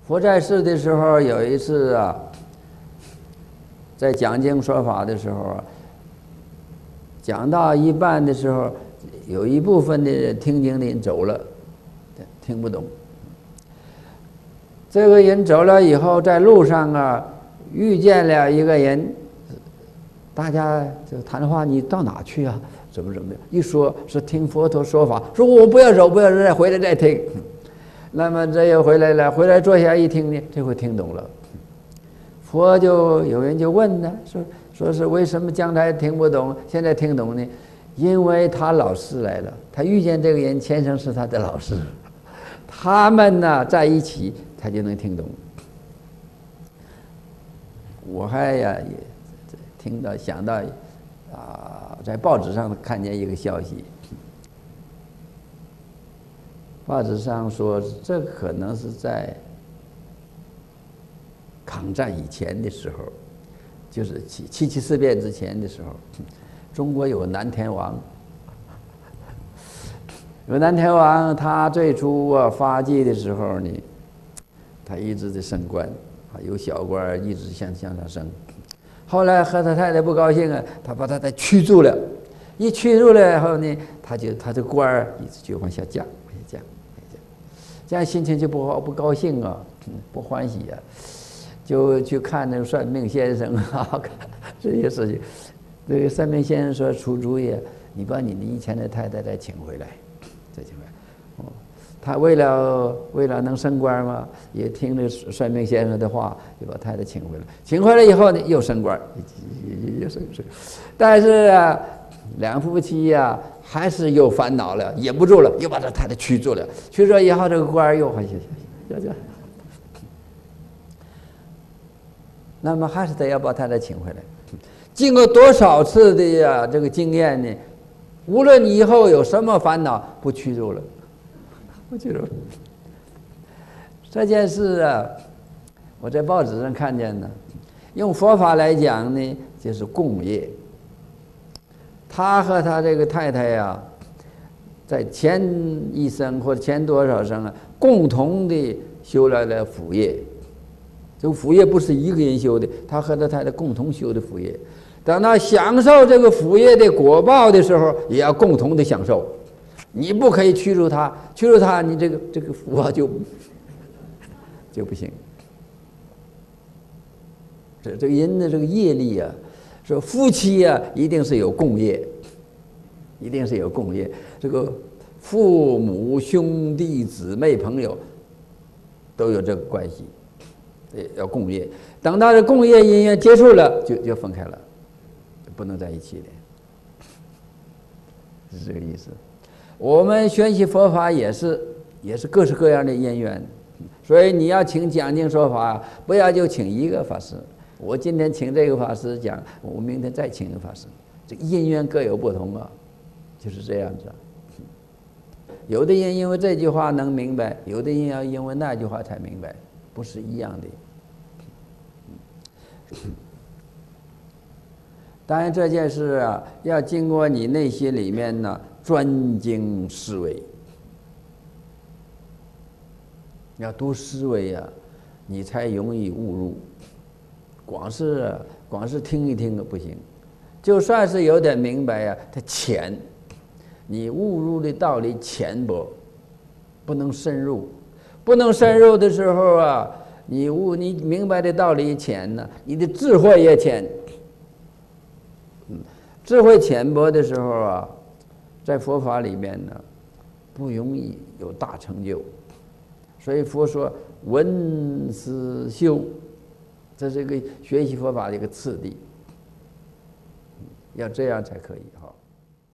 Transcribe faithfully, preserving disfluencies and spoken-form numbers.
佛在世的时候，有一次啊，在讲经说法的时候啊，讲到一半的时候，有一部分的听经的人走了，听不懂。这个人走了以后，在路上啊，遇见了一个人，大家就谈话，你到哪去啊？怎么怎么样？一说是听佛陀说法，说我不要走，不要走，再回来再听。那么这又回来了，回来坐下一听呢，这回听懂了。佛就有人就问呢，说说是为什么将来听不懂，现在听懂呢？因为他老师来了，他遇见这个人，前生是他的老师，他们呢在一起，他就能听懂。我还呀也听到想到啊，在报纸上看见一个消息，报纸上说这可能是在抗战以前的时候，就是七七七事变之前的时候，中国有南天王，有南天王，他最初啊发迹的时候呢，他一直在升官，啊有小官一直向向上升。后来和他太太不高兴啊，他把他太太驱逐了，一驱逐了以后呢，他就他这官儿一直就往下降，往下降，往下降，这样心情就不不高兴啊，不欢喜啊，就去看那个算命先生啊，这些事情。这个算命先生说出主意，你把你的以前的太太再请回来，再请回来。哦，他为了为了能升官嘛，也听了算命先生的话，就把太太请回来。请回来以后呢，又升官，又升升。但是啊，两夫妻呀、啊，还是又烦恼了，忍不住了，又把这太太驱逐了。驱逐以后，这个官又还行行行。那么还是得要把太太请回来。经过多少次的呀这个经验呢？无论你以后有什么烦恼，不驱逐了，不驱逐了。这件事啊，我在报纸上看见的。用佛法来讲呢，就是共业。他和他这个太太呀，在前一生或者前多少生啊，共同的修来了福业。这个福业不是一个人修的，他和他太太共同修的福业。等到享受这个福业的果报的时候，也要共同的享受。你不可以驱逐他，驱逐他，你这个这个福啊就就不行。这这个人的这个业力啊，说夫妻啊，一定是有共业，一定是有共业。这个父母、兄弟、姊妹、朋友都有这个关系，要共业。等到这共业因缘结束了，就就分开了。不能在一起的，是这个意思。我们学习佛法也是，也是各式各样的因缘，所以你要请讲经说法，不要就请一个法师。我今天请这个法师讲，我明天再请一个法师，这因缘各有不同啊，就是这样子。有的人因为这句话能明白，有的人要因为那句话才明白，不是一样的。当然这件事啊，要经过你内心里面呢专精思维，要多思维啊，你才容易误入。光是光是听一听不行，就算是有点明白呀、啊，它浅，你误入的道理浅薄，不能深入，不能深入的时候啊，你悟你明白的道理浅呢，你的智慧也浅。智慧浅薄的时候啊，在佛法里面呢，不容易有大成就。所以佛说闻思修，这是一个学习佛法的一个次第，要这样才可以哈。